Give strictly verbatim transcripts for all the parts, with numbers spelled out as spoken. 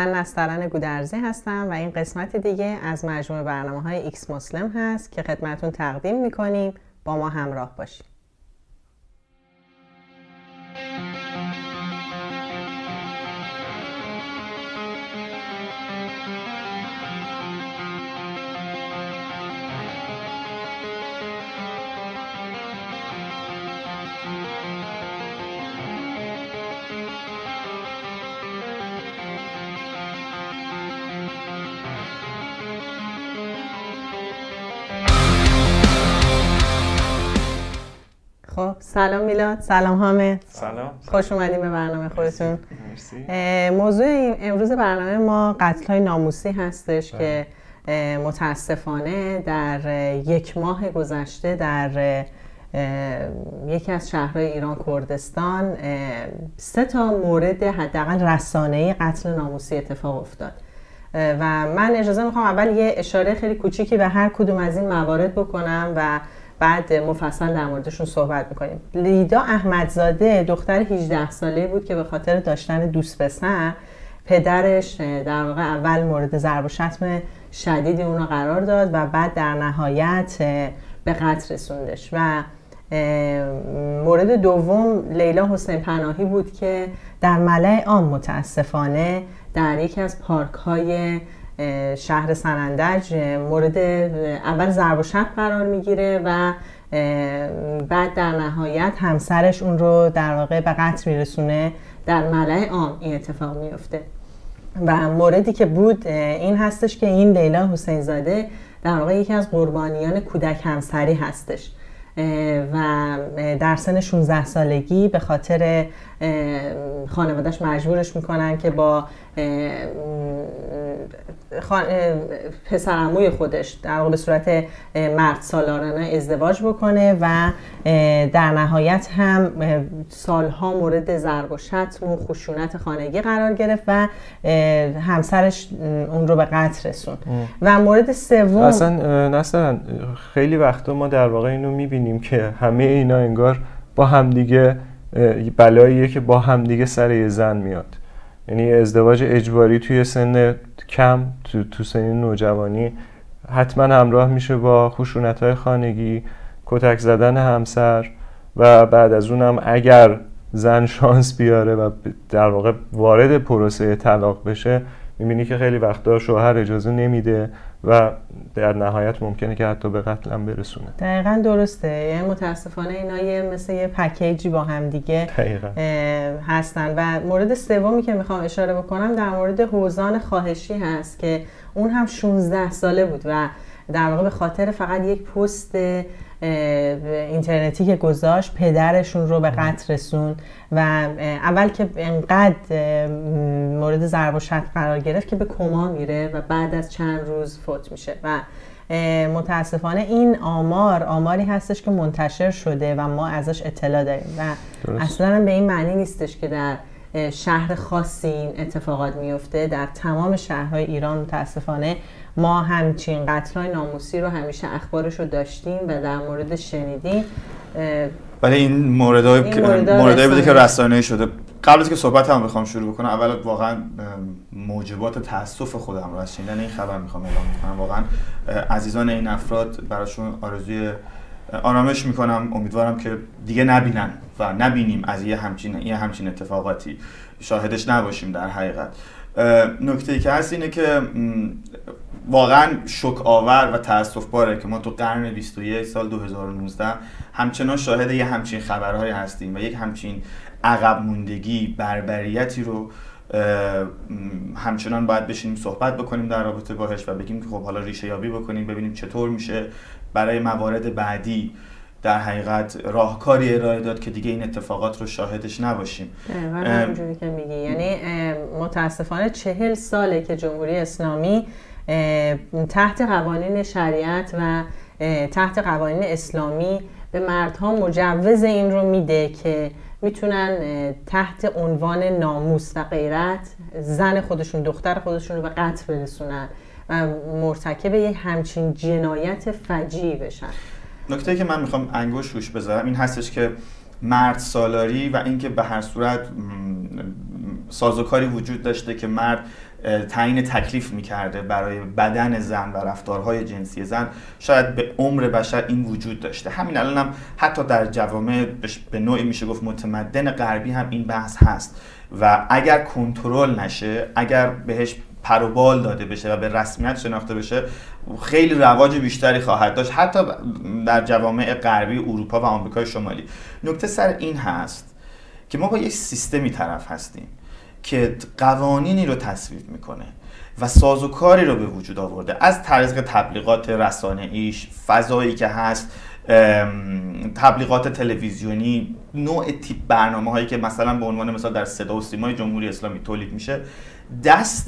من نسترن گودرزی هستم و این قسمت دیگه از مجموعه برنامه‌های ایکس مسلم هست که خدمتتون تقدیم می‌کنیم. با ما همراه باشید. خب سلام میلاد، سلام حامد. سلام. خوش اومدیم به برنامه خودتون. مرسی. موضوع امروز برنامه ما قتل‌های ناموسی هستش ده. که متاسفانه در یک ماه گذشته در یکی از شهرهای ایران کردستان سه تا مورد حداقل رسانه‌ای قتل ناموسی اتفاق افتاد و من اجازه میخوام اول یه اشاره خیلی کوچیکی به هر کدوم از این موارد بکنم و بعد مفصل در موردشون صحبت میکنیم. لیدا احمدزاده دختر هجده ساله بود که به خاطر داشتن دوست پسر پدرش در واقع اول مورد ضرب و شتم شدیدی اونو قرار داد و بعد در نهایت به قتل رسوندش. و مورد دوم لیلا حسین پناهی بود که در ملأ عام متاسفانه در یکی از پارک های شهر سنندج مورد اول ضرب و شتم قرار میگیره و بعد در نهایت همسرش اون رو در واقع به قتل میرسونه. در ملأ عام این اتفاق میفته و موردی که بود این هستش که این لیلا حسین زاده در واقع یکی از قربانیان کودک همسری هستش و در سن شانزده سالگی به خاطر خانواده‌اش مجبورش میکنن که با پسرعموی خودش در واقع به صورت مرد سالارانه ازدواج بکنه و در نهایت هم سالها مورد ضرب و شتم و خشونت خانگی قرار گرفت و همسرش اون رو به قتل رسوند. و مورد سوم اصلا نسترن خیلی وقتا ما در واقع اینو میبینیم که همه اینا انگار با همدیگه بلاییه که با همدیگه سر یه زن میاد. یعنی ازدواج اجباری توی سن کم تو, تو سن نوجوانی حتما همراه میشه با خشونت‌های خانگی، کتک زدن همسر و بعد از اونم اگر زن شانس بیاره و در واقع وارد پروسه طلاق بشه میبینی که خیلی وقتا شوهر اجازه نمیده و در نهایت ممکنه که حتی به قتل هم برسونه. دقیقاً درسته. یعنی متاسفانه اینا یه مثل یه پکیجی با هم دیگه هستن. و مورد سومی که میخوام اشاره بکنم در مورد حوزان خواهشی هست که اون هم شانزده ساله بود و در واقع به خاطر فقط یک پست اینترنتی که گذاشت پدرشون رو به قتل رسون و اول که انقدر مورد ضرب و شتم قرار گرفت که به کما میره و بعد از چند روز فوت میشه. و متاسفانه این آمار آماری هستش که منتشر شده و ما ازش اطلاع داریم و درست. اصلا به این معنی نیستش که در شهر خاصی این اتفاقات میفته. در تمام شهرهای ایران متاسفانه ما همچین قتل‌های ناموسی رو همیشه اخبارش رو داشتیم و در مورد شنیدیم. ولی این موردهای موردهای بوده که رسانه‌ای شده. قبل از که صحبت هم بخوام شروع بکنم اول واقعا موجبات تأسف خودم رو از شنیدن این خبر میخوام اعلام کنم. واقعا عزیزان این افراد براشون آرزوی آرامش میکنم. امیدوارم که دیگه نبینن و نبینیم از یه همچین یه همچین اتفاقاتی شاهدش نباشیم. در حقیقت نکته‌ای که هست اینه که واقعا شوک آور و تأسف باره که ما تو قرن بیست و یک سال دو هزار و نوزده همچنان شاهد یه همچین خبرهایی هستیم و یک همچین عقب موندگی بربریتی رو همچنان باید بشینیم صحبت بکنیم در رابطه باهاش و بگیم که خب حالا ریشه یابی بکنیم ببینیم چطور میشه برای موارد بعدی در حقیقت راهکاری ارائه داد که دیگه این اتفاقات رو شاهدش نباشیم. دقیقاً همونجوری که میگی. یعنی متاسفانه چهل ساله که جمهوری اسلامی تحت قوانین شریعت و تحت قوانین اسلامی به مردها مجوز این رو میده که میتونن تحت عنوان ناموس و غیرت زن خودشون دختر خودشون رو به قتل برسونن و مرتکب یک همچین جنایت فجیعی بشن. نکته که من میخوام انگوش روش بذارم این هستش که مرد سالاری و اینکه به هر صورت سازوکاری وجود داشته که مرد تعیین تکلیف میکرده برای بدن زن و رفتارهای جنسی زن، شاید به عمر بشر این وجود داشته. همین الان هم حتی در جوامع به نوعی میشه گفت متمدن غربی هم این بحث هست و اگر کنترل نشه، اگر بهش پر و بال داده بشه و به رسمیت شناخته بشه، خیلی رواج بیشتری خواهد داشت، حتی در جوامع غربی اروپا و آمریکای شمالی. نکته سر این هست که ما با یک سیستمی طرف هستیم که قوانینی رو تصویب میکنه و سازوکاری رو به وجود آورده، از طریق تبلیغات رسانه‌ایش، فضایی که هست، تبلیغات تلویزیونی، نوع تیپ برنامه هایی که مثلا به عنوان مثال در صدا و سیمای جمهوری اسلامی تولید میشه، دست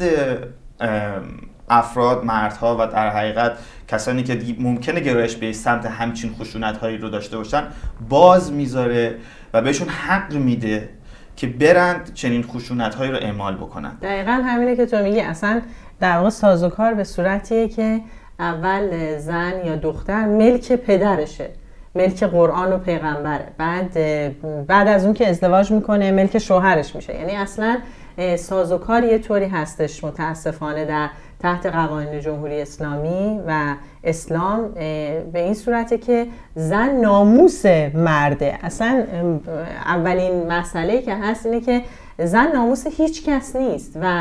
افراد، مردها و در حقیقت کسانی که ممکنه گرایش به سمت همچین خشونت هایی رو داشته باشن باز میذاره و بهشون حق میده که برند چنین خشونت هایی رو اعمال بکنن. دقیقاً همینه که تو میگی. اصلا در واقع سازوکار به صورتیه که اول زن یا دختر ملک پدرشه، ملک قرآن و پیغمبره، بعد بعد از اون که ازدواج میکنه ملک شوهرش میشه. یعنی اصلا سازوکار یه طوری هستش متاسفانه در تحت قوانین جمهوری اسلامی و اسلام به این صورته که زن ناموس مرده. اصلا اولین مسئله که هست اینه که زن ناموس هیچ کس نیست و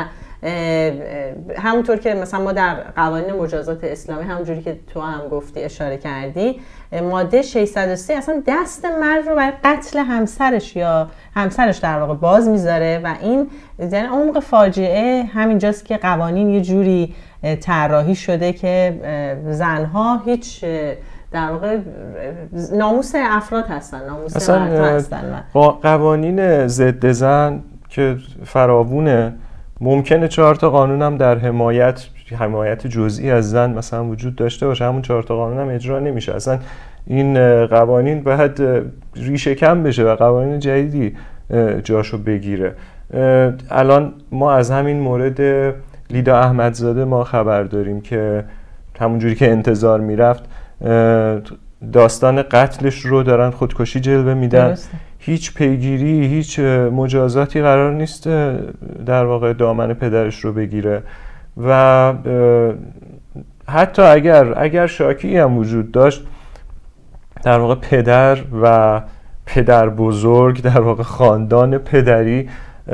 همونطور که مثلا ما در قوانین مجازات اسلامی همونجوری که تو هم گفتی اشاره کردی، ماده ششصد و سه اصلا دست مرد رو برای قتل همسرش یا همسرش در واقع باز میذاره و این یعنی عمق فاجعه همینجاست که قوانین یه جوری طراحی شده که زنها هیچ در واقع ناموس افراد هستن، ناموس مردها هستن. قوانین ضد زن که فراوونه، ممکنه چهار تا قانون هم در حمایت حمایت جزئی از زن مثلا وجود داشته باشه، همون چهار تا قانون هم اجرا نمیشه. اصلا این قوانین باید ریشه کم بشه و قوانین جدیدی جاشو بگیره. الان ما از همین مورد لیدا احمدزاده ما خبر داریم که همونجوری که انتظار میرفت داستان قتلش رو دارن خودکشی جلوه میدن. درسته. هیچ پیگیری، هیچ مجازاتی قرار نیست در واقع دامن پدرش رو بگیره و حتی اگر اگر شاکی هم وجود داشت، در واقع پدر و پدر بزرگ، در واقع خاندان پدری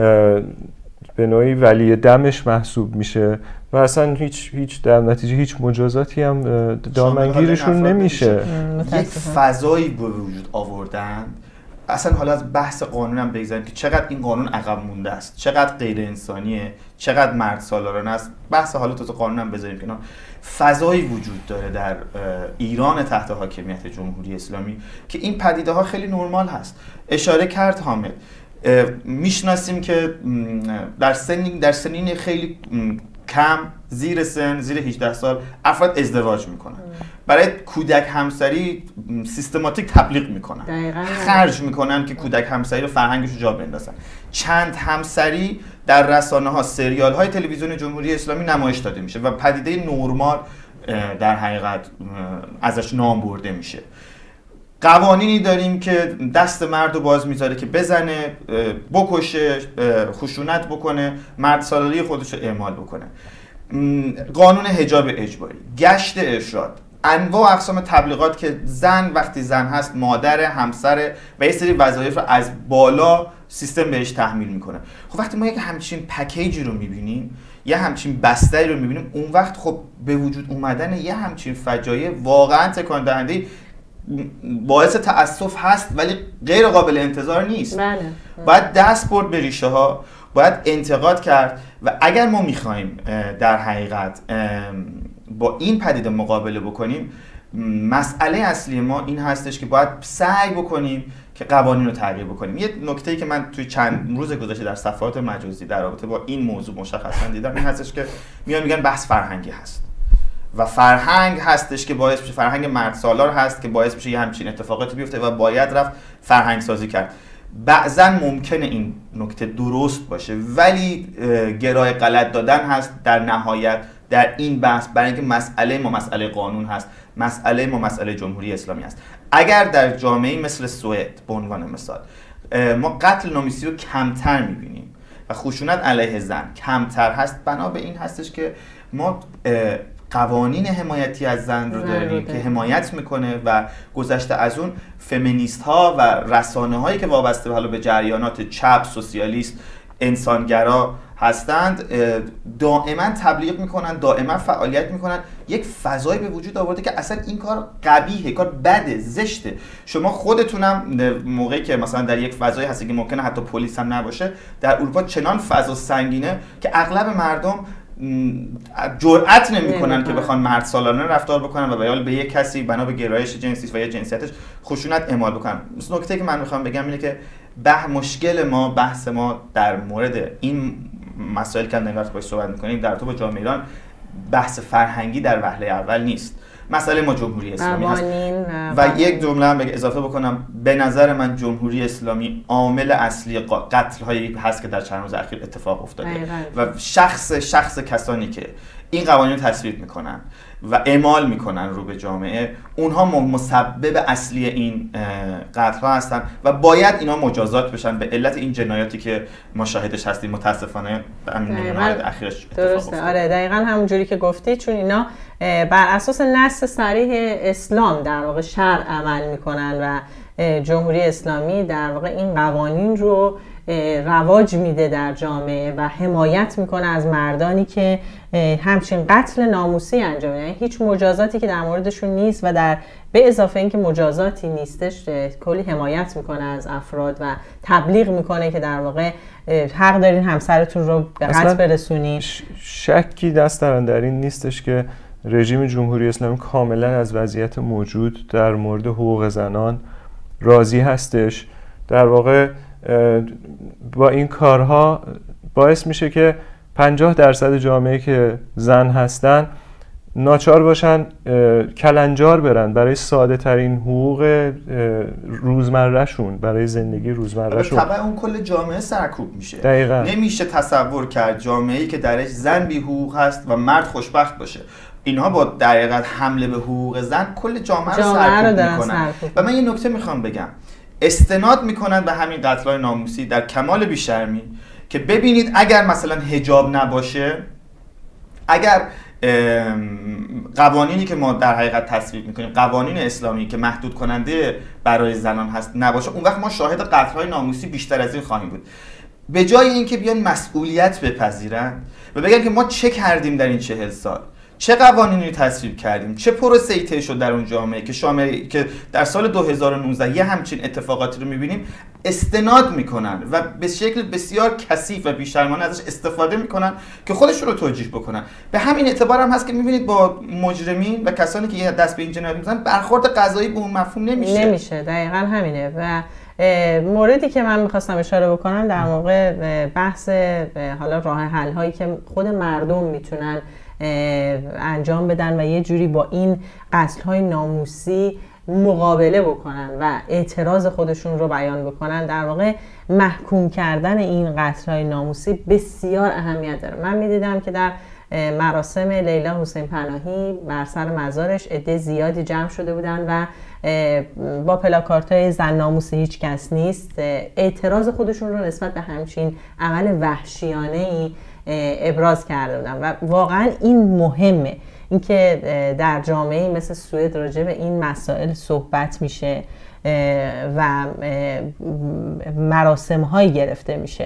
به نوعی ولی دمش محسوب میشه و اصلا هیچ هیچ در نتیجه هیچ مجازاتی هم دامنگیرشون نمیشه. یک فضایی به وجود آوردن. اصلا حالا از بحث قانون هم بگذاریم که چقدر این قانون عقب مونده است، چقدر غیر انسانیه، چقدر مرد سالارانه است. بحث حالا تو قانون هم بذاریم کنار. فضایی وجود داره در ایران تحت حاکمیت جمهوری اسلامی که این پدیده ها خیلی نرمال هست. اشاره کرد حامد، میشناسیم که در سنین در سنین خیلی کم، زیر سن، زیر هجده سال افراد ازدواج میکنن. برای کودک همسری سیستماتیک تبلیغ میکنن، خرج میکنن که کودک همسری رو فرهنگش رو جا بندازن. چند همسری در رسانه ها، سریال های تلویزیون جمهوری اسلامی نمایش داده میشه و پدیده نرمال در حقیقت ازش نام برده میشه. قوانینی داریم که دست مرد رو باز میذاره که بزنه، بکشه، خشونت بکنه، مرد سالاری خودش رو اعمال بکنه. قانون حجاب اجباری، گشت ارشاد، انواع اقسام تبلیغات که زن وقتی زن هست مادر، همسر و یه سری وظایف رو از بالا سیستم بهش تحمیل میکنه. خب وقتی ما یک همچین پکیجی رو میبینیم، یه همچین بستری رو میبینیم، اون وقت خب به وجود اومدن یه همچین فجایع واقعا تکان دهنده باعث تأسف هست، ولی غیر قابل انتظار نیست. بله. باید دست برد به ریشه ها، باید انتقاد کرد و اگر ما میخوایم در حقیقت با این پدیده مقابله بکنیم، مسئله اصلی ما این هستش که باید سعی بکنیم که قوانین رو تغییر بکنیم. یه نکته‌ای که من توی چند روز گذشته در صفحات مجازی در رابطه با این موضوع مشخصا دیدم این هستش که میان میگن بحث فرهنگی هست و فرهنگ هستش که باعث میشه، فرهنگ مرد سالار هست که باعث میشه یه همچین اتفاقاتی بیفته و باید رفت فرهنگ سازی کرد. بعضا ممکنه این نکته درست باشه، ولی گرای غلط دادن هست در نهایت در این بحث، برای اینکه مسئله ما مسئله قانون هست، مسئله ما مسئله جمهوری اسلامی هست. اگر در جامعه مثل سوئد به عنوان مثال ما قتل ناموسی رو کمتر میبینیم و خشونت علیه زن کمتر هست، بنا به این هستش که ما قوانین حمایتی از زن رو داریم که حمایت میکنه و گذشته از اون فمینیست ها و رسانه هایی که وابسته حالا به جریانات چپ، سوسیالیست، انسانگرا هستند دائما تبلیغ میکنن، دائما فعالیت میکنن، یک فضایی به وجود آورده که اصلا این کار قبیحه، کار بده، زشته. شما خودتونم موقعی که مثلا در یک فضایی هستی که ممکنه حتی پلیس هم نباشه، در اروپا چنان فضا سنگینه که اغلب مردم جرئت نمیکنن که بخوان مرد سالانه رفتار بکنن و بیال به یک کسی بنا به گرایش جنسی و یا جنسیتش خشونت اعمال بکنن. نکته که من میخوام بگم اینه که به مشکل ما، بحث ما در مورد این مسائل که الان باهاش صحبت میکنیم در تو با جامعه ایران بحث فرهنگی در وهله اول نیست. مسئله ما جمهوری اسلامی هست و یک جمله هم اضافه بکنم، به نظر من جمهوری اسلامی عامل اصلی قتل هایی هست که در چند روز اخیر اتفاق افتاده و شخص شخص کسانی که این قوانین رو تصویب میکنن و اعمال میکنن رو به جامعه، اونها مسبب اصلی این قتل ها هستن و باید اینا مجازات بشن به علت این جنایاتی که ما شاهدش هستیم. متاسفانه همین مورد اخیرش اتفاق افتاده. آره دقیقاً همونجوری که گفتی، چون اینا بر اساس نص صریح اسلام در واقع شرع عمل میکنن و جمهوری اسلامی در واقع این قوانین رو رواج میده در جامعه و حمایت میکنه از مردانی که همچین قتل ناموسی انجام میدن. یعنی هیچ مجازاتی که در موردشون نیست و در به اضافه اینکه مجازاتی نیستش کلی حمایت میکنه از افراد و تبلیغ میکنه که در واقع حق دارین همسرتون رو به قتل برسونین. شکی دست در این نیستش که رژیم جمهوری اسلامی کاملا از وضعیت موجود در مورد حقوق زنان راضی هستش. در واقع با این کارها باعث میشه که پنجاه درصد جامعه که زن هستن ناچار باشن کلنجار برن برای ساده ترین حقوق روزمره شون، برای زندگی روزمره شون. طبعا اون کل جامعه سرکوب میشه. دقیقاً. نمیشه تصور کرد جامعه‌ای که درش زن بی حقوق هست و مرد خوشبخت باشه. اینها با در حقیقت حمله به حقوق زن کل جامعه رو سرکوب میکنن. و من یه نکته میخوام بگم، استناد میکنن به همین قتل‌های ناموسی در کمال بیشرمی که ببینید اگر مثلا حجاب نباشه، اگر قوانینی که ما در حقیقت تصویب میکنیم، قوانین اسلامی که محدود کننده برای زنان هست نباشه، اون وقت ما شاهد قتل‌های ناموسی بیشتر از این خواهیم بود. به جای اینکه بیان مسئولیت بپذیرن و بگن که ما چه کردیم در این چهل سال، چه قوانینی تصویب کردیم، چه پروسه‌ای طی شد در اون جامعه که شامل که در سال دو هزار و نوزده یه همچین اتفاقاتی رو می‌بینیم، استناد میکنن و به شکل بسیار کثیف و بی‌شرمانه ازش استفاده میکنن که خودشون رو توجیه بکنن. به همین اعتبار هم هست که می‌بینید با مجرمین و کسانی که دست به این جنایت می‌زنن برخورد قضایی به اون مفهوم نمیشه. نمیشه، دقیقاً همینه. و موردی که من میخواستم اشاره بکنم در موقع بحث حالا راه حل هایی که خود مردم میتونن انجام بدن و یه جوری با این قتل های ناموسی مقابله بکنن و اعتراض خودشون رو بیان بکنن. در واقع محکوم کردن این قتل های ناموسی بسیار اهمیت داره. من میدیدم که در مراسم لیلا حسین پناهی بر سر مزارش عده زیادی جمع شده بودن و با پلاکارت‌های زن ناموس هیچ کس نیست اعتراض خودشون رو نسبت به همچین عمل وحشیانه‌ای ابراز کرده بودن و واقعا این مهمه، اینکه در جامعه مثل سوئد راجع به این مسائل صحبت میشه و مراسم هایی گرفته میشه.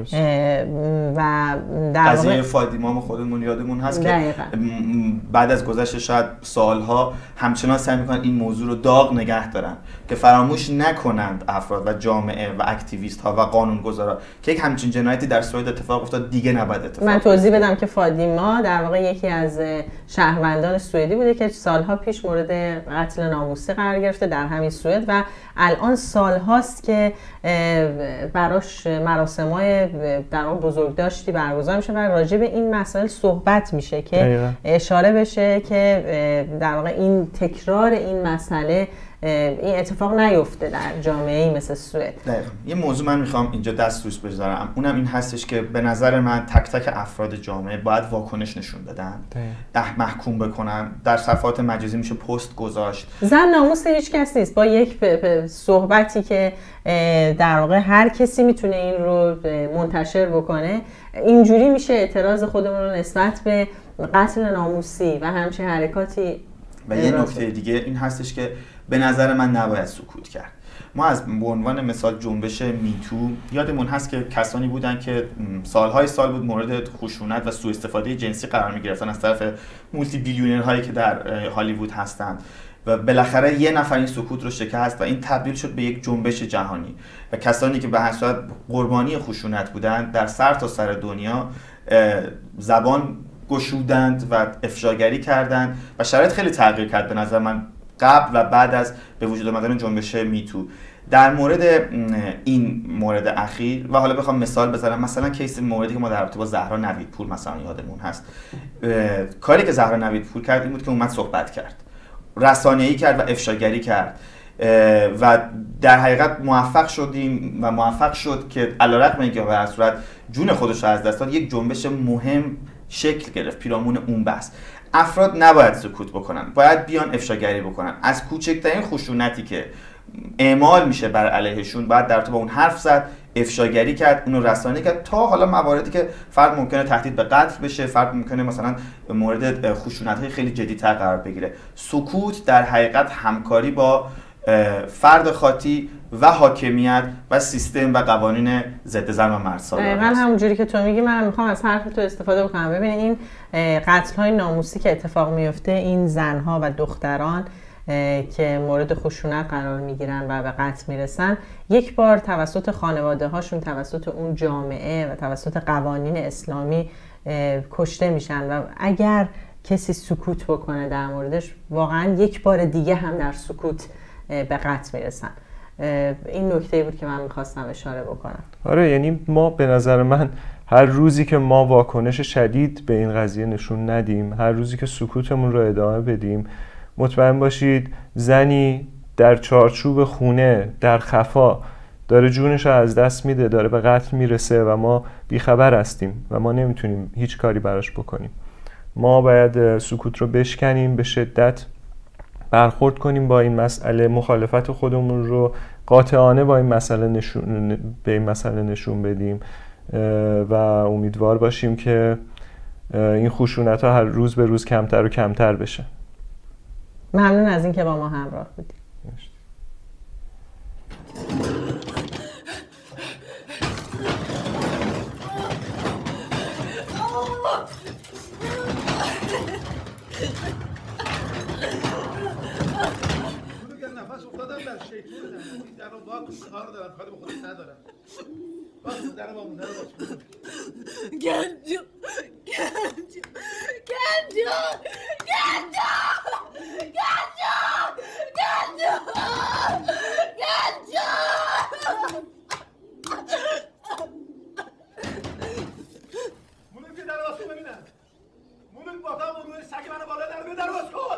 و در قضیه فاطیما خودمون یادمون هست که بعد از گذشت شاید سالها همچنان سعی میکنن این موضوع رو داغ نگه دارن که فراموش نکنند افراد و جامعه و اکتیویست ها و قانونگذارا که یک همچین جنایتی در سوئد اتفاق افتاد دیگه نباید اتفاق. من توضیح بدم که فاطیما در واقع یکی از شهروندان سوئدی بوده که سالها پیش مورد قتل ناموسی قرار گرفته در همین سوئد و الان سالهاست که براش مراسم‌های در واقع بزرگداشتی برگزار میشه و راجع به این مسائل صحبت میشه که دقیقا. اشاره بشه که در واقع این تکرار این مسئله این اتفاق نیفته در جامعه‌ای مثل سوئد. دقیقاً. یه موضوع من میخوام اینجا دست روش بذارم، اونم این هستش که به نظر من تک تک افراد جامعه باید واکنش نشون بدن، ده محکوم بکنن. در صفحات مجازی میشه پست گذاشت. زن ناموس هیچ کس نیست. با یک صحبتی که در واقع هر کسی میتونه این رو منتشر بکنه، اینجوری میشه اعتراض خودمون رو نسبت به قتل ناموسی و همچین حرکاتی. و یه نکته دیگه این هستش که به نظر من نباید سکوت کرد. ما از به عنوان مثال جنبش میتو یادمون هست که کسانی بودن که سالهای سال بود مورد خشونت و سوء استفاده جنسی قرار می‌گرفتن از طرف مولتی بیلیونرهایی که در هالیوود هستند و بالاخره یه نفر این سکوت رو شکست و این تبدیل شد به یک جنبش جهانی و کسانی که به هر صورت قربانی خشونت بودند در سر تا سر دنیا زبان گشودند و افشاگری کردند و شرایط خیلی تغییر کرد به نظر من قبل و بعد از به وجود آمدن جنبش میتو. در مورد این مورد اخیر و حالا بخوام مثال بزنم، مثلا کیس موردی که ما در رابطه با زهرا نویدپور مثلا یادمون هست، کاری که زهرا نویدپور کرد این بود که اومد صحبت کرد، رسانه‌ای کرد و افشاگری کرد و در حقیقت موفق شدیم و موفق شد که علیرغم اینکه به هر صورت جون خودش رو از دست داد، یک جنبش مهم شکل گرفت پیرامون اون بحث. افراد نباید سکوت بکنن، باید بیان افشاگری بکنن. از کوچکترین خشونتی که اعمال میشه بر علیهشون باید در تو با اون حرف زد، افشاگری کرد، اونو رسانه کرد، تا حالا مواردی که فرد ممکنه تهدید به قتل بشه، فرد ممکنه مثلا مورد خشونت‌های خیلی جدی‌تر قرار بگیره. سکوت در حقیقت همکاری با فرد خاطی و حاکمیت و سیستم و قوانین ضد زن و مرد سالار. دقیقاً همونجوری که تو میگی منم میخوام از حرف تو استفاده بکنم. ببین این قتل‌های ناموسی که اتفاق میفته، این زن‌ها و دختران که مورد خشونت قرار میگیرن و به قتل میرسن، یک بار توسط خانواده هاشون، توسط اون جامعه و توسط قوانین اسلامی کشته میشن و اگر کسی سکوت بکنه در موردش، واقعا یک بار دیگه هم در سکوت به قتل میرسن. این نکته بود که من میخواستم اشاره بکنم. آره، یعنی ما به نظر من هر روزی که ما واکنش شدید به این قضیه نشون ندیم، هر روزی که سکوتمون رو ادامه بدیم، مطمئن باشید زنی در چارچوب خونه در خفا داره جونش رو از دست میده، داره به قتل میرسه و ما بیخبر هستیم و ما نمیتونیم هیچ کاری براش بکنیم. ما باید سکوت رو بشکنیم، به شدت برخورد کنیم با این مسئله، مخالفت خودمون رو قاطعانه با این مسئله نشون به این مسئله نشون بدیم و امیدوار باشیم که این خشونت ها هر روز به روز کمتر و کمتر بشه. ممنون از اینکه با ما همراه بودید. نفس افتادم در شیطون زندگی در رو واقع کار دارم، کاری به خودش ندارم. باشه در با مونده رو باشه. گنجو گنجو گنجو گنجو گنجو گنجو گنجو مونم که در باز کن ببینم. مونم با تا مونوی سگ منو بالا در بیار در باز کن.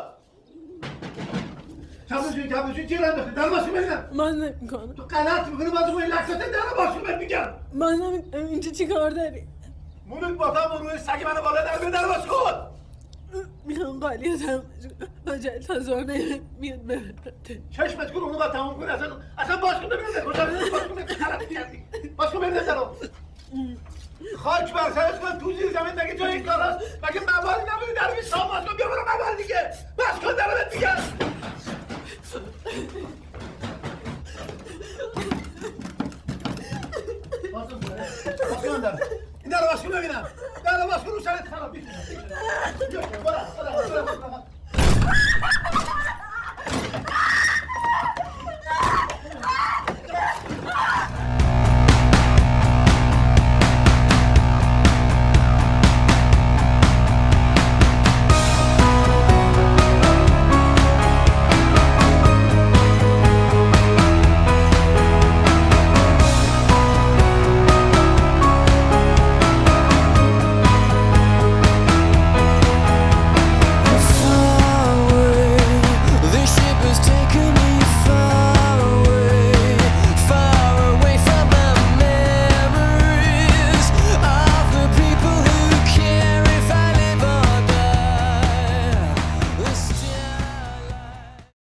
کبوشون کبوشون چی رو انداختی؟ در باز کن ببینم. من نمیکنم. تو غلط میکنی باز اون لکساته در باز کن بهت میگم. من نمیکنم. اینجا چی کار داری؟ مونم با تا مونوی سگ منو بالا در بیار در باز کن. میخوام قالیتم مجل تا زور نمیاد ببرده. چشمت کن اونو باید تمام کنی. اصلا اصلا باز کن ببینم. کجا ببینم باز کن ببینم. غلط کردی. باز کن ببینم درو. خاک بر سرت کن تو زیر زمین مگه جای این کار هست؟ مگه مواری نبودی در بیش سام باز کن بیا برو موار دیگه. باز کن درو بهت میگم.